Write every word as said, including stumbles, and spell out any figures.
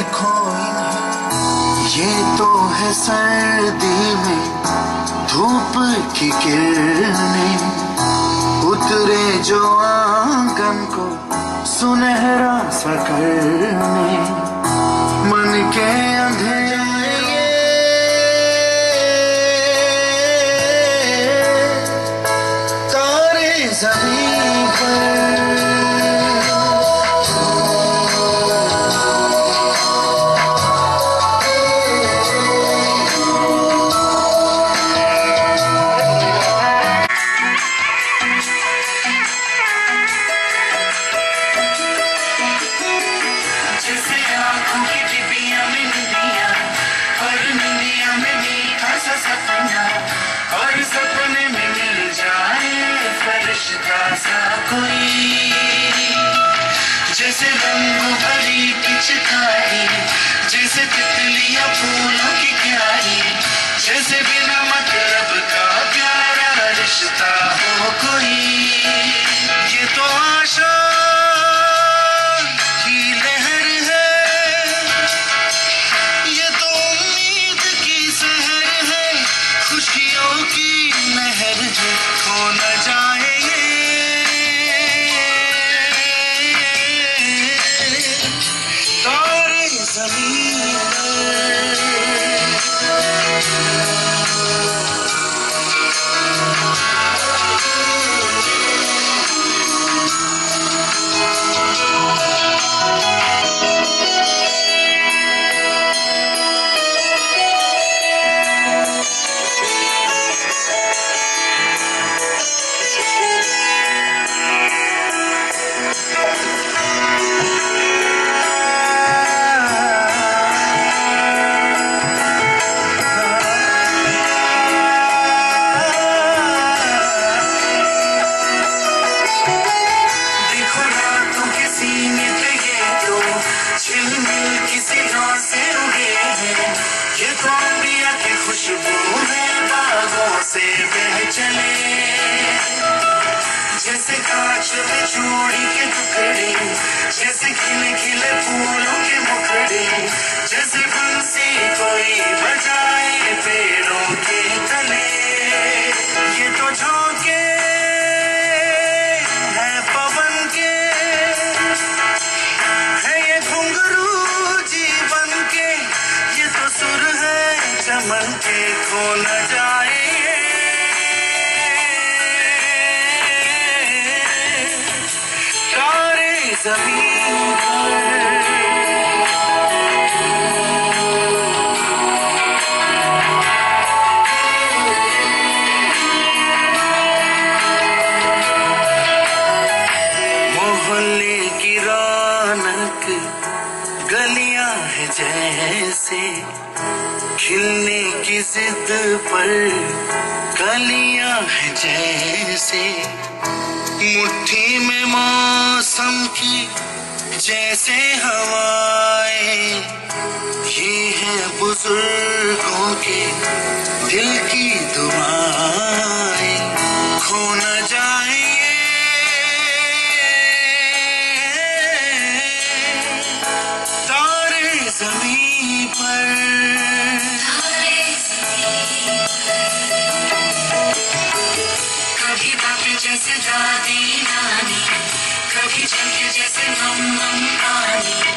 देखो इन्हें, ये तो है सर्दी में धूप की किरणें, उतरे जो आंगन को सुनहरा सा करने, मन के अंधेरे तारे ज़मीन पर। और सपने में मिल जाए फरिश्ता सा कोई, जैसे रंग भरी पिचकारी, जैसे तितलियां फूलों की क्यारी, जैसे बिना मतलब का प्यारा रिश्ता हो कोई। ये तो आशा की लहर है, ये तो उम्मीद की सहर है, खुशियों की लहर है, खो न जाए तारे ज़मीन पर। खुशबू है बागों से बह चले, जैसे कांच में चूड़ी के टुकड़े, जैसे खिले खिले फूलों के मुखड़े, जैसे बंसी कोई बजाए पेड़ों के तले। ये तो झोंके हैं पवन के, है ये घुंघरू जीवन के, ये तो सुर है चमन के, खो न जाए तारे ज़मीन पर। मोहल्ले की रौनक गलियां है जैसे, खिलने की जिद पर कलियां है जैसे, मुट्ठी में मौसम की जैसे हवाएं, ये है बुजुर्गों के दिल की दुआएं, खो न जाए तारे ज़मीन पर। कभी बातें जैसे दादी नानी, कभी झलके जैसे हम हम पानी,